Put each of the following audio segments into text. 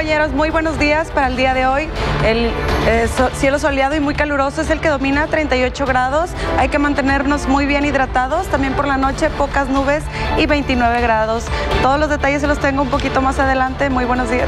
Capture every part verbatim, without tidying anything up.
compañeros? Muy buenos días para el día de hoy. El eh, so, cielo soleado y muy caluroso es el que domina, treinta y ocho grados. Hay que mantenernos muy bien hidratados. También por la noche pocas nubes y veintinueve grados. Todos los detalles se los tengo un poquito más adelante. Muy buenos días.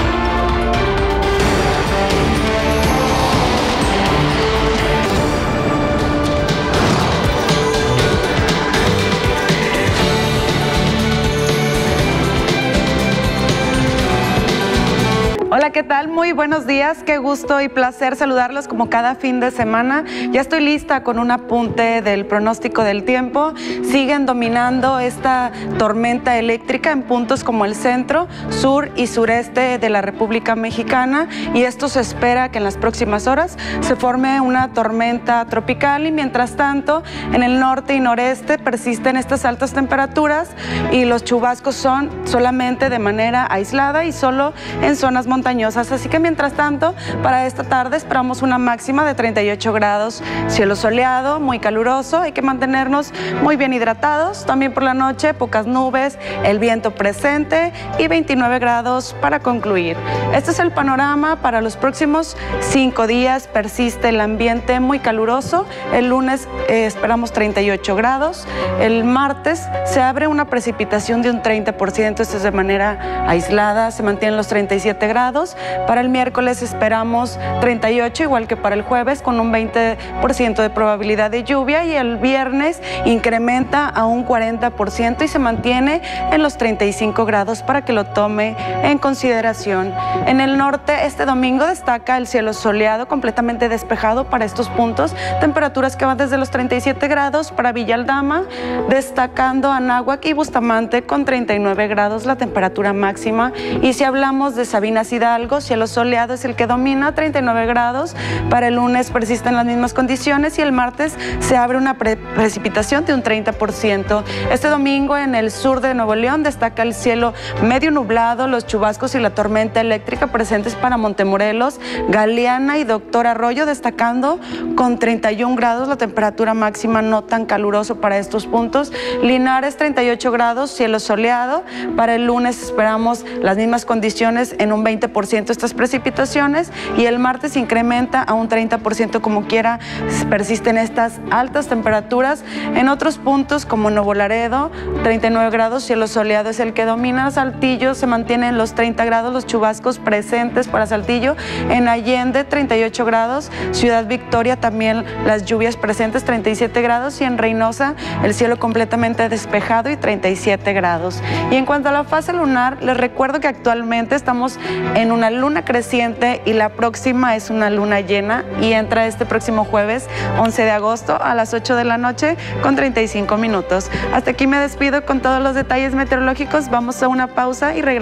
Hola, ¿qué tal? Muy buenos días, qué gusto y placer saludarlos como cada fin de semana. Ya estoy lista con un apunte del pronóstico del tiempo. Siguen dominando esta tormenta eléctrica en puntos como el centro, sur y sureste de la República Mexicana, y esto se espera que en las próximas horas se forme una tormenta tropical, y mientras tanto en el norte y noreste persisten estas altas temperaturas y los chubascos son solamente de manera aislada y solo en zonas montañosas. Así que mientras tanto, para esta tarde esperamos una máxima de treinta y ocho grados, cielo soleado, muy caluroso, hay que mantenernos muy bien hidratados. También por la noche pocas nubes, el viento presente y veintinueve grados para concluir. Este es el panorama para los próximos cinco días. Persiste el ambiente muy caluroso. El lunes eh, esperamos treinta y ocho grados. El martes se abre una precipitación de un treinta por ciento, esto es de manera aislada, se mantienen los treinta y siete grados. Para el miércoles esperamos treinta y ocho, igual que para el jueves, con un veinte por ciento de probabilidad de lluvia, y el viernes incrementa a un cuarenta por ciento y se mantiene en los treinta y cinco grados para que lo tome en consideración. En el norte este domingo destaca el cielo soleado, completamente despejado para estos puntos, temperaturas que van desde los treinta y siete grados para Villa Aldama, destacando Anáhuac y Bustamante con treinta y nueve grados la temperatura máxima. Y si hablamos de Sabinas Hidalgo, cielo soleado es el que domina, treinta y nueve grados. Para el lunes persisten las mismas condiciones y el martes se abre una pre precipitación de un treinta por ciento. Este domingo en el sur de Nuevo León destaca el cielo medio nublado, los chubascos y la tormenta eléctrica presentes para Montemorelos, Galeana y Doctor Arroyo, destacando con treinta y un grados la temperatura máxima, no tan caluroso para estos puntos. Linares treinta y ocho grados, cielo soleado. Para el lunes esperamos las mismas condiciones, en un veinte por ciento estas precipitaciones, y el martes incrementa a un treinta por ciento. Como quiera persisten estas altas temperaturas. En otros puntos como Nuevo Laredo, treinta y nueve grados, cielo soleado es el que domina. Saltillo se mantiene en los treinta grados, los chubascos presentes para Saltillo. En Allende treinta y ocho grados, Ciudad Victoria también las lluvias presentes, treinta y siete grados, y en Reynosa el cielo completamente despejado y treinta y siete grados. Y en cuanto a la fase lunar, les recuerdo que actualmente estamos en una luna creciente y la próxima es una luna llena, y entra este próximo jueves once de agosto a las ocho de la noche con treinta y cinco minutos. Hasta aquí me despido con todos los detalles meteorológicos. Vamos a una pausa y regresamos.